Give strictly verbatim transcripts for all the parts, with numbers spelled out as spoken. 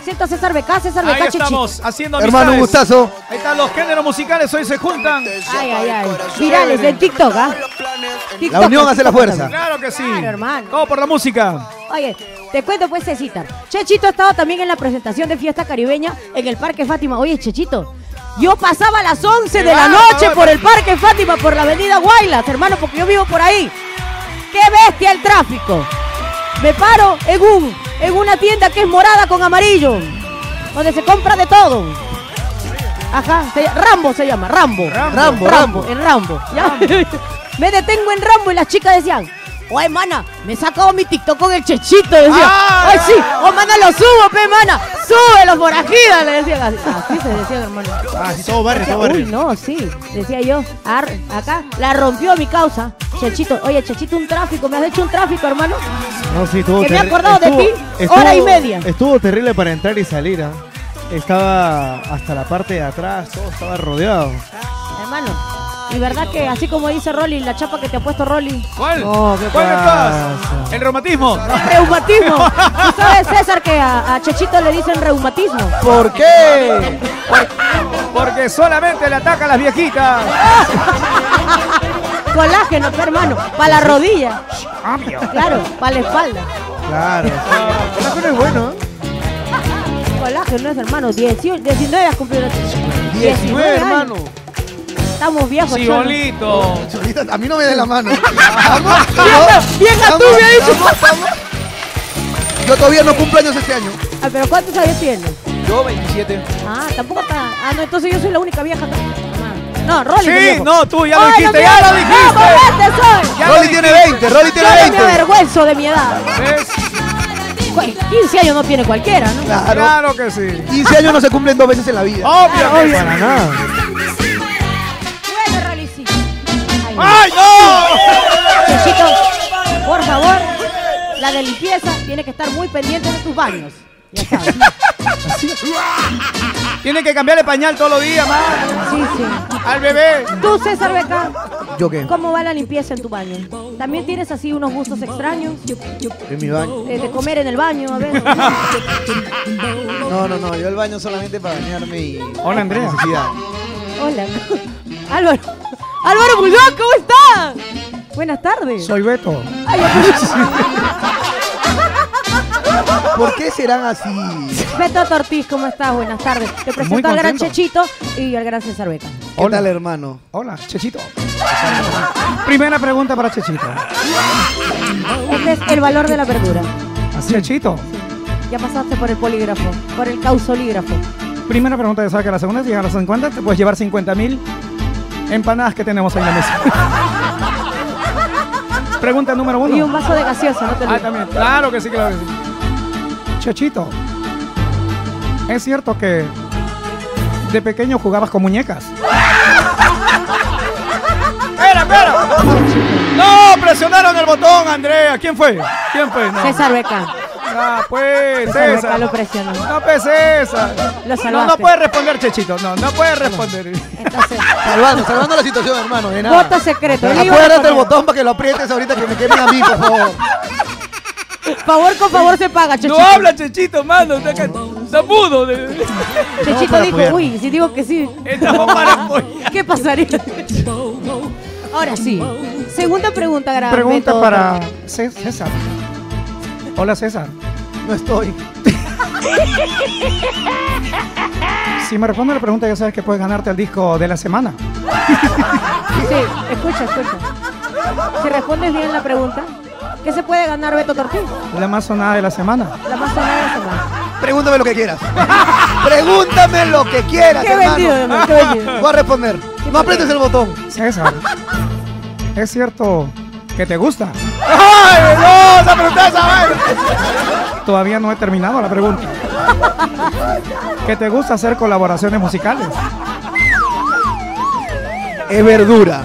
presento a César Beca, César Beca, Ahí estamos, Chechito. Haciendo amistades. Hermano, un gustazo. Ahí están los géneros musicales, hoy se juntan. Ay, ay, ay. Virales en TikTok, ¿ah? ¿eh? La unión hace la fuerza. Claro que sí. Claro, hermano. Todo por la música. Oye, te cuento pues, Cecita. Chechito ha estado también en la presentación de Fiesta Caribeña en el Parque Fátima. Oye, Chechito, yo pasaba a las once de la noche por el Parque Fátima, por la avenida Guaylas, hermano, porque yo vivo por ahí. ¡Qué bestia el tráfico! Me paro en, un, en una tienda que es morada con amarillo, donde se compra de todo. Ajá, se, Rambo se llama, Rambo. Rambo, Rambo, Rambo. en Rambo. ¿Ya? Me detengo en Rambo y las chicas decían, oye, mana, me he sacado mi TikTok con el Chechito, decía. Ah, Ay, sí, oh, mana, lo subo, pe, mana, súbelo, forajida, le decían así. Así se decía, hermano. Ah, sí, todo barrio, todo barrio. Uy, no, sí, decía yo, ar, acá, la rompió mi causa. Chechito, oye, Chechito, un tráfico, me has hecho un tráfico, hermano. No, sí, estuvo Que me he terri- acordado de estuvo- ti, estuvo- hora y media. Estuvo terrible para entrar y salir, ¿ah? Estaba hasta la parte de atrás, todo estaba rodeado. Hermano, y verdad que así como dice Rolly, la chapa que te ha puesto Rolly. ¿Cuál? No, ¿qué ¿Cuál pasa? estás? El reumatismo. Reumatismo. ¿Tú sabes, César, que a, a Chechito le dicen reumatismo? ¿Por qué? Porque solamente le ataca a las viejitas. Colágeno, pe, hermano, para la rodilla. Obvio. Claro, para la espalda. Claro. El colágeno es bueno, ¿eh? Colágeno es, hermano, dieciocho, diecinueve has cumplido. diecinueve, años. hermano. Estamos viejos, Sí, cholo. bolito. Cholita, a mí no me dé la mano. Vamos, Vieja vamos, tú, me ha dicho. vamos, vamos. Yo todavía no cumplo años este año. Ah, pero ¿cuántos años tienes? Yo, veintisiete. Ah, tampoco está. Ah, no, entonces yo soy la única vieja acá. Ah, no, Rolly. Sí, es viejo. no, tú ya lo Ay, dijiste, no, ya mira, lo dijiste. No, moleste soy. Ya lo Rolly tiene dijiste. veinte, Rolly tiene Yo no me veinte. avergüenzo de mi edad. ¿Ves? Cu- quince años no tiene cualquiera, ¿no? Claro. Claro que sí. quince años no se cumplen dos veces en la vida. Obvio. Ah, obvio. Para nada. Bueno, Rolly, sí. Ay, no. ¡Ay, no! Chechito, por favor, la de limpieza tiene que estar muy pendiente de tus baños. Ya sabes. Tiene que cambiarle pañal todos los días, más. Sí, sí. Al bebé. Tú, César Beca, ¿Yo qué? ¿cómo va la limpieza en tu baño? ¿También tienes así unos gustos extraños? En mi baño. Eh, de comer en el baño, a ver. No, no, no. Yo el baño solamente para bañarme y. Hola, Andrea. Necesidad. Hola. Álvaro. Álvaro Muñoz, ¿cómo estás? Buenas tardes. Soy Beto. Ay, ¿Por qué serán así? Beto Ortiz, ¿cómo estás? Buenas tardes. Te Muy presento al gran contento. Chechito y al gran César Beca. ¿Qué Hola. tal, hermano? Hola, Chechito. Primera pregunta para Chechito. Este es el valor de la verdura. Chechito. Ya pasaste por el polígrafo, por el causolígrafo. Primera pregunta, ya sabes que la segunda, si llegas a los cincuenta, te puedes llevar cincuenta mil empanadas que tenemos ahí en la mesa. Pregunta número uno. Y un vaso de gaseosa, no te Ah, olvides. también. Claro que sí, claro que sí. Chechito, ¿es cierto que de pequeño jugabas con muñecas? ¡Espera, espera! ¡No! ¡Presionaron el botón, Andrea! ¿Quién fue? ¿Quién fue? No. César Beca. Ah, pues, César Beca César. lo presionó. No, pues, César. Lo No, salvaste. no puede responder, Chechito. No, no puede responder. Entonces, Salvando, salvando la situación, hermano. De nada. voto secreto. Él iba a Acuérdate el responder. botón para que lo aprietes ahorita que me quieren a mí, por favor. Favor con favor se paga, Chechito. No habla, Chechito, mano. Está, acá- está mudo. de- Chechito para dijo, apoyar. uy, si digo que sí, Estamos para apoyar. ¿qué pasaría? Ahora sí. Segunda pregunta, gran Pregunta Beto. para Cé- César. Hola, César. No estoy. Si me responde la pregunta, ya sabes que puedes ganarte el disco de la semana. Sí, escucha, escucha. Si respondes bien la pregunta, ¿qué se puede ganar Beto Ortiz? La más sonada de la semana. La más sonada de la semana. Pregúntame lo que quieras. Pregúntame lo que quieras, Qué hermano. vendido, hermano, qué vendido. Voy a responder. No aprietes el botón. César, ¿es cierto que te gusta? ¡Ay, no! ¡Se preguntó esa vaina! Todavía no he terminado la pregunta. ¿Que te gusta hacer colaboraciones musicales? Es verdura.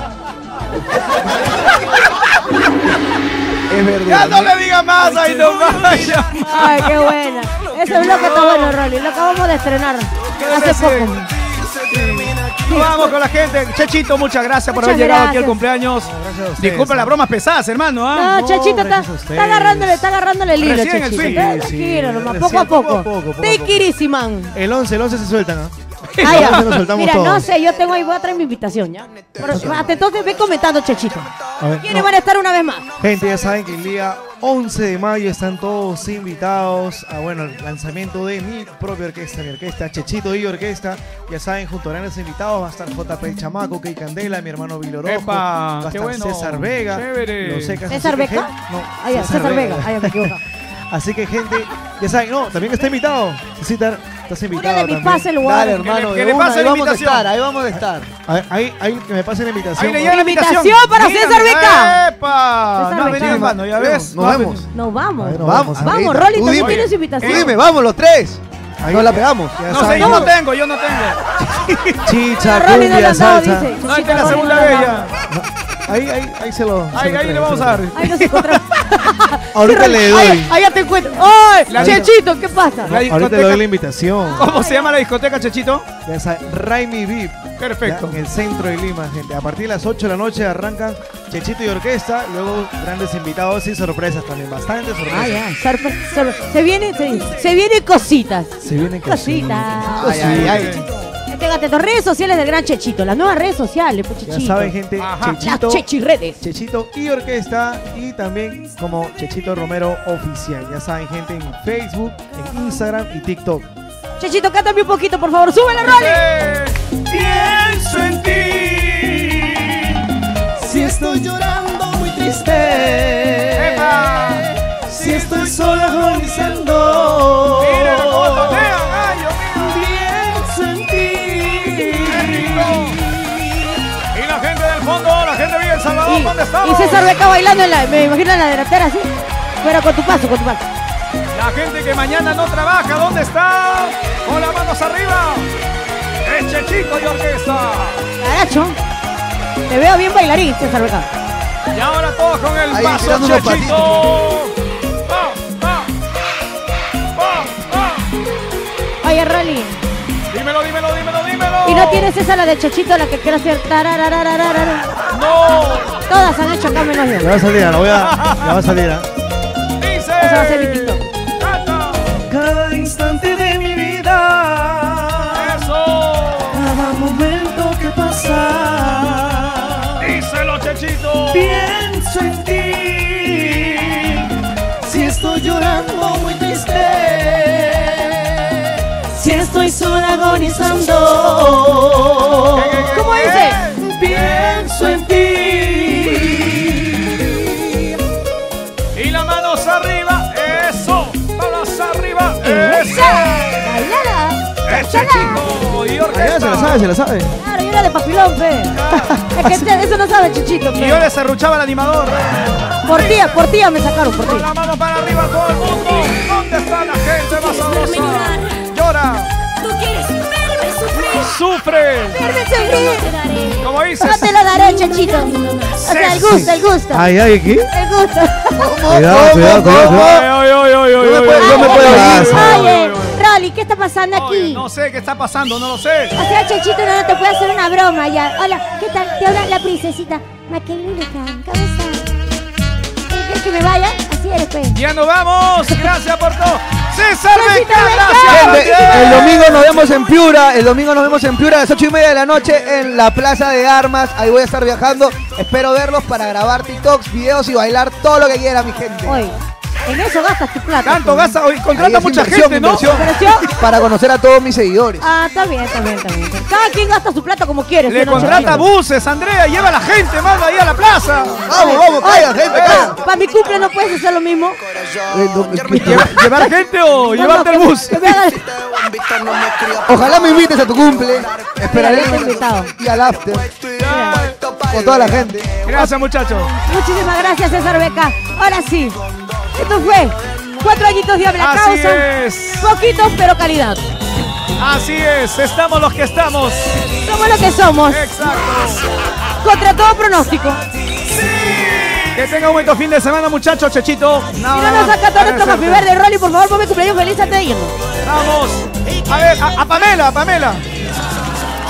Es verdura. Ya no le diga más, ahí no vaya. Ay, qué buena. Ese bloque está bueno, Rolly. Lo acabamos de estrenar hace poco. Vamos con la gente. Chechito, muchas gracias por Muchas haber llegado aquí gracias. al cumpleaños. Gracias a ustedes. Disculpa las bromas pesadas, hermano. ¿ah? No, Chechito está, gracias a ustedes. está agarrándole, está agarrándole el hilo, Recién el Chechito. swing. Está Sí, tranquilo, sí, nomás, recién, poco a poco poco. a poco, poco a Take poco. it easy, man. El once, el once se sueltan, ¿ah? Ah, ya. Nos soltamos Mira, no todos. sé, yo tengo ahí, voy a traer mi invitación, ¿ya? Pero, hasta entonces ve comentando, Chechito. A ver, ¿Quiénes no. van a estar una vez más? Gente, ya saben que el día once de mayo están todos invitados a, bueno, el lanzamiento de mi propia orquesta, mi orquesta Chechito y Orquesta. Ya saben, junto a grandes invitados va a estar J P el Chamaco, Key Candela, mi hermano Vilorojo, Epa, va a qué estar bueno. César Vega, Chévere. los secas, ¿César así que, Beca? gen- No, Ah, ya, César Vega. Ah, ya me equivoco. Así que, gente, ya saben, no, también está invitado. Cecitar, estás invitado Póngale mi también. pase el lugar. Dale, hermano, Que le- que de le una, pase ahí la vamos a invitación. estar, ahí vamos a estar. A ver, ahí, ahí que me pasen la invitación. Ahí le llega la invitación. Invitación para Mira, César mira, Beca. ¡Epa! César No ha Beca. venido, hermano, ya ves. Nos No ha vemos. venido. Nos vamos. A ver, nos Vamos, vamos. Vamos, ahorita. Rolly Tú también dime. tiene su invitación. Tú dime, vamos los tres. Ahí- Nos la pegamos. Ya No sé, saben, yo no tengo, yo no tengo. Chicha, Rolly no le cumbia, han dado, salsa. dice. No, esta es la Rolly segunda no le vez han ya. dado. Ahí, ahí, ahí se lo. se Ahí, lo ahí traigo, le vamos se a lo dar. traigo. Ahí nos encontramos. Ahorita le doy. Ahí, ahí ya te encuentro. ¡Ay! La- Chechito, ¿qué pasa? La Ahorita le doy la discoteca. invitación. ¿Cómo se llama la discoteca, Chechito? Ya saben, Raimi V I P. Perfecto. Ya, en el centro de Lima, gente. A partir de las ocho de la noche arrancan Chechito y Orquesta. Luego grandes invitados y sorpresas también. Bastantes sorpresas. Ah, ya. Sorpre- sorpre- se vienen, se, se vienen cositas. Se vienen Cositas. Ay, ay, ay. Fíjate, las redes sociales del gran Chechito, las nuevas redes sociales, pues Ya Chechito. saben, gente. Ajá. Chechito. Las Chechiredes. Chechito y Orquesta y también como Chechito Romero Oficial. Ya saben, gente, en Facebook, en Instagram y TikTok. Chechito, cántame un poquito, por favor. ¡Súbele, Rolly! Eh, Pienso en ti. Si estoy llorando muy triste, ¡Epa! si estoy solo agonizando, Mira cómo tonean, ay, Dios mío. pienso en ti. ¡Qué rico! Y la gente del fondo, la gente vive en Salvador, Y, ¿dónde y estamos? César Beca bailando en la, me imagino en la delantera, así. Pero con tu paso, con tu paso. La gente que mañana no trabaja, ¿dónde está? Con las manos arriba. Es Chechito y Orquesta. Caracho. Te veo bien bailarín, César Beca. Y ahora todos con el Ahí, paso tirando unos Chechito. Va, va. Va, va. Oye, Rolly. Dímelo, dímelo, dímelo, dímelo. ¿Y no tienes esa la de Chechito, la que quiero hacer? Tarararararara? No. Todas han hecho acá menos Ya yo. va a salir, la voy a. Ya va a salir, ¿ah? Dice. Esa va a ser mi TikTok. Canta. Cada instante de mi vida, Eso. cada momento que pasa, Díselo, Chechito. pienso en ti. Si estoy llorando muy triste, si estoy sola agonizando, ¿Cómo dice? pienso en ti. Y las manos arriba. Eso. Manos arriba. Eso. ¡Bailala! Es Chechito y Ah, ya Orquesta. se la sabe, se la sabe. Claro, yo era de papilón, fe. Es que este- eso no sabe Chechito, Y yo fe. le serruchaba al animador. Por tía, por tía me sacaron, por Con tía. la mano para arriba todo el mundo. ¿Dónde está la gente más sabrosa? Llora. Tú quieres verme sufrir, Sufre. Verme te sufrir. daré. Como dices. No te lo daré, Chechito. O sea, el gusto, el gusto. Ay, ay, ¿qué? El gusto. Cuidado, cuidado, cuidado, cuidado. Ay, ay, ay, ay, ay, Yo me ay, puedo- ay, yo me ay, puedo ay, ir. ay, Oye, ay, ay. Rolly, ¿qué está pasando Oye, aquí? no sé qué está pasando, no lo sé. O sea, Chechito, no, no te puedo hacer una broma ya. Hola, ¿qué tal? Te habla la princesita. Maquelina, ¿cómo estás? ¿Quieres que me vaya? Así eres, pues. Ya nos vamos. Gracias por todo. César César Beca, Beca. gracias. Gente, el domingo nos vemos en Piura, el domingo nos vemos en Piura a las ocho y media de la noche en la Plaza de Armas. Ahí voy a estar viajando. Espero verlos para grabar TikToks, videos y bailar todo lo que quiera, mi gente. Oye, en eso gastas tu plata. Tanto pues. gasta hoy, Ahí contrata es mucha inversión, gente, ¿no? inversión, ¿Inversión? para conocer a todos mis seguidores. Ah, está bien, está bien, está bien. Cada quien gasta su plata como quiere. Le ¿sí o no, contrata Chechito? buses, Andrea, lleva a la gente, manda ahí a la plaza. Vamos, vamos, calla, gente, calla. Para mi cumple no puedes hacer lo mismo. Eh, no, que- Lleva- ¿Llevar gente o No, llevarte no, el que- bus? que me hagan- Ojalá me invites a tu cumple. Esperaré Mira, invitado. y al after con toda la gente. Gracias, muchachos. Muchísimas gracias, César Beca. Ahora sí, esto fue cuatro añitos de habla Así causa. es. Poquito, pero calidad. Así es. Estamos los que estamos. Somos lo que somos. Exacto. Contra todo pronóstico. Que tenga un buen fin de semana, muchachos. Chechito. Si no nos saca todo nuestro Happy Verde, Rolly, por favor, ponme cumpleaños feliz antes de irnos. Vamos. A ver, a, a Pamela, a Pamela.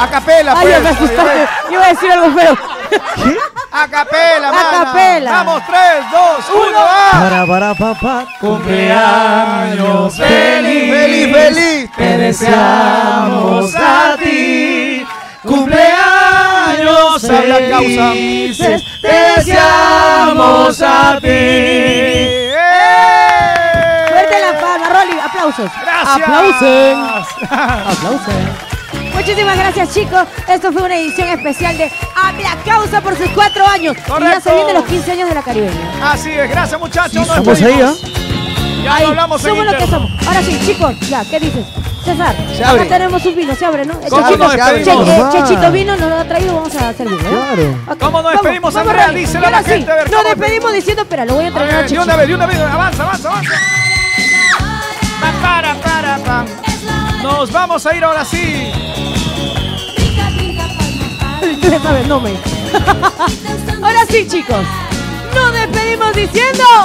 A capela, Ay, pues. me asustaste. Yo iba a decir algo feo. ¿Qué? A capela, A mana. capela. Vamos, tres, dos, uno, va. Para, para, papá. Cumpleaños ¡Feliz, feliz, feliz! Te deseamos a ti. Cumpleaños a la causa. felices, Te deseamos a ti. ¡Eh! Suelte la palma, Rolly. Aplausos. Gracias. Aplausen. Aplausen. Muchísimas gracias, chicos. Esto fue una edición especial de A la Causa por sus cuatro años. Y ya Correcto. se vienen los quince años de la Caribeña. Así es, gracias muchachos. Nos estamos ahí, despedimos. Ya Ahí, lo hablamos en somos lo que interno. somos. Ahora sí, chicos, ya, ¿qué dices? César, Se acá abre. tenemos un vino, se abre, ¿no? El ¿Cómo Chechito, nos despedimos? Che- eh, Normal. Chechito vino, nos lo ha traído, vamos a hacer vino, ¿eh? Claro. Ok, ¿Cómo nos vamos, despedimos, vamos, Andrea? Rolly. Díselo Y a la ahora gente, a ver, Nos ¿cómo despedimos diciendo, espera, lo voy a A entrenar a ver, de Chechito. una vez, de una vez. Avanza, avanza, avanza. Pa, para, para, pam. Nos vamos a ir ahora sí. Tú ya sabes, no me. Ahora sí, chicos. Nos despedimos diciendo.